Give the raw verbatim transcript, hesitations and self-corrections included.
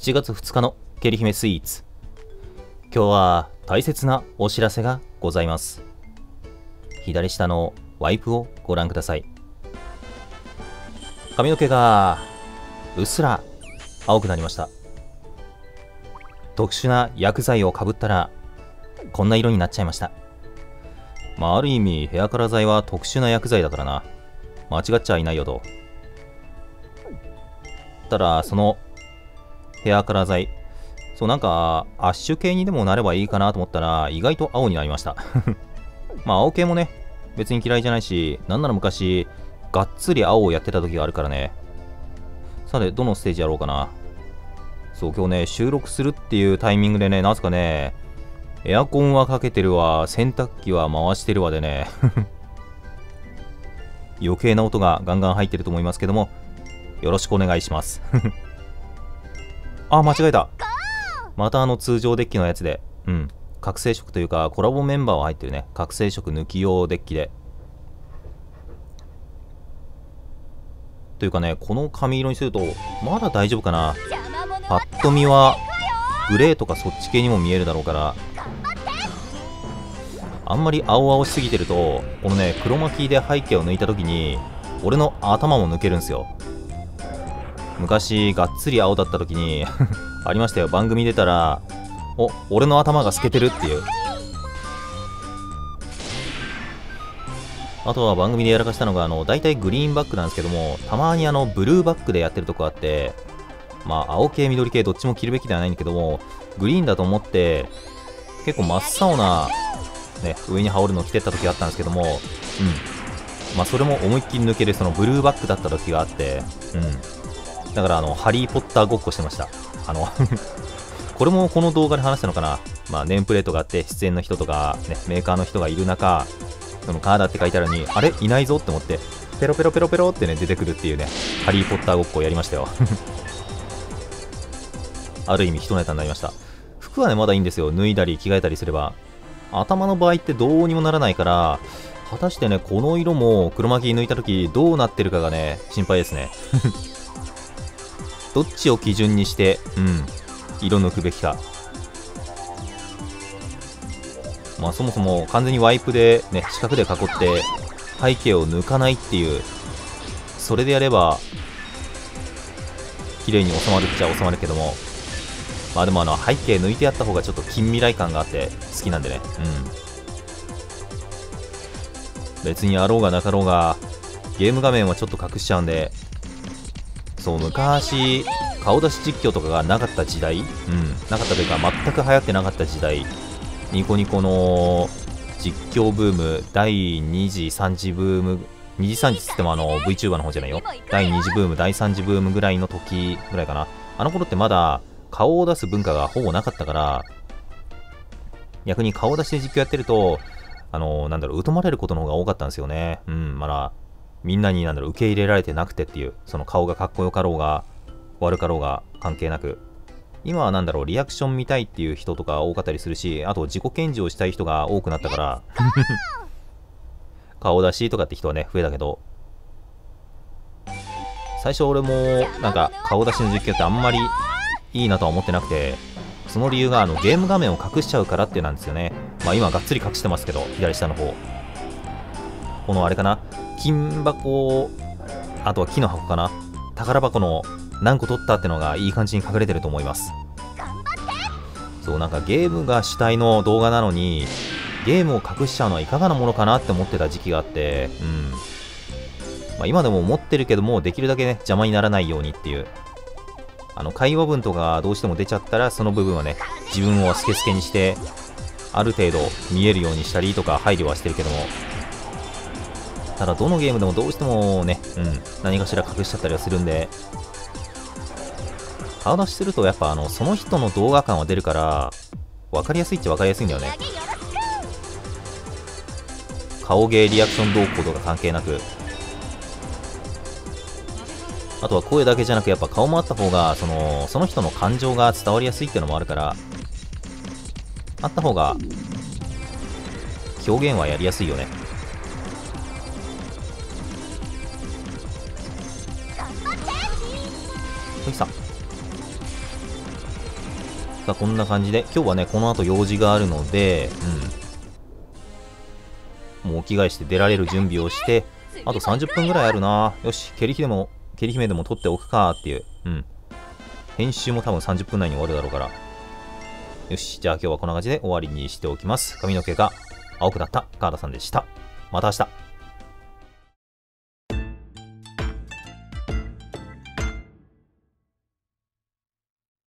ちがつふつかのケリ姫スイーツ。今日は大切なお知らせがございます。左下のワイプをご覧ください。髪の毛がうっすら青くなりました。特殊な薬剤をかぶったらこんな色になっちゃいました。まあある意味ヘアカラー剤は特殊な薬剤だからな、間違っちゃいないよと。ただそのヘアカラー剤、そうなんかアッシュ系にでもなればいいかなと思ったら意外と青になりましたまあ青系もね別に嫌いじゃないし、なんなら昔がっつり青をやってた時があるからね。さてどのステージやろうかな。そう今日ね収録するっていうタイミングでね、なぜかねエアコンはかけてるわ、洗濯機は回してるわでね余計な音がガンガン入ってると思いますけども、よろしくお願いしますあ、間違えた。またあの通常デッキのやつで、うん、覚醒色というかコラボメンバーは入ってるね。覚醒色抜き用デッキで。というかね、この髪色にするとまだ大丈夫かな。パッと見はグレーとかそっち系にも見えるだろうから、あんまり青々しすぎてるとこのね黒巻きで背景を抜いた時に俺の頭も抜けるんすよ。昔がっつり青だった時にありましたよ。番組出たらお俺の頭が透けてるっていう。あとは番組でやらかしたのがあの大体グリーンバックなんですけども、たまにあのブルーバックでやってるとこあって、まあ青系緑系どっちも着るべきではないんだけども、グリーンだと思って結構真っ青なね上に羽織るの着てった時あったんですけども、うんまあそれも思いっきり抜けるそのブルーバックだった時があって、うんだからあのハリー・ポッターごっこしてました。あのこれもこの動画で話したのかな。まあネームプレートがあって出演の人とか、ね、メーカーの人がいる中、そのカーダって書いてあるのにあれいないぞって思ってペロペロペロペロってね出てくるっていうねハリー・ポッターごっこをやりましたよある意味一ネタになりました。服はねまだいいんですよ、脱いだり着替えたりすれば。頭の場合ってどうにもならないから、果たしてねこの色も黒巻き抜いた時どうなってるかがね心配ですねどっちを基準にして、うん、色抜くべきか。まあそもそも完全にワイプでね四角で囲って背景を抜かないっていう、それでやれば綺麗に収まるっちゃ収まるけども、まあでもあの背景抜いてやった方がちょっと近未来感があって好きなんでね。うん別にあろうがなかろうがゲーム画面はちょっと隠しちゃうんで、そう昔顔出し実況とかがなかった時代、うんなかったというか全く流行ってなかった時代、ニコニコの実況ブームだいにじさんじブーム、にじさんじっつってもあの VTuber の方じゃないよ、だいにじブームだいさんじブームぐらいの時ぐらいかな。あの頃ってまだ顔を出す文化がほぼなかったから、逆に顔出しで実況やってるとあのなんだろう疎まれることの方が多かったんですよね。うんまだみんなになんだろう受け入れられてなくてっていう、その顔がかっこよかろうが悪かろうが関係なく、今はなんだろうリアクション見たいっていう人とか多かったりするし、あと自己顕示をしたい人が多くなったから顔出しとかって人はね増えたけど、最初俺もなんか顔出しの実況ってあんまりいいなとは思ってなくて、その理由があのゲーム画面を隠しちゃうからってなんですよね。まあ今がっつり隠してますけど、左下の方このあれかな、金箱、あとは木の箱かな、宝箱の何個取ったってのがいい感じに隠れてると思います。そうなんかゲームが主体の動画なのにゲームを隠しちゃうのはいかがなものかなって思ってた時期があって、うんまあ、今でも思ってるけどもできるだけね邪魔にならないようにっていう、あの会話文とかどうしても出ちゃったらその部分はね自分をスケスケにしてある程度見えるようにしたりとか配慮はしてるけども、ただどのゲームでもどうしてもね、うん、何かしら隠しちゃったりはするんで、顔出しするとやっぱあのその人の動画感は出るから分かりやすいっちゃ分かりやすいんだよね。顔芸リアクション動向とか関係なく、あとは声だけじゃなくやっぱ顔もあった方がそのその人の感情が伝わりやすいっていうのもあるから、あった方が表現はやりやすいよね。ほいささあこんな感じで今日はねこの後用事があるので、うん、もうお着替えして出られる準備をして、あとさんじゅっぷんぐらいあるな。よし、ケリヒでもケリ姫でも撮っておくかっていう、うん、編集も多分さんじゅっぷん内に終わるだろうから。よし、じゃあ今日はこんな感じで終わりにしておきます。髪の毛が青くなった川田さんでした。また明日。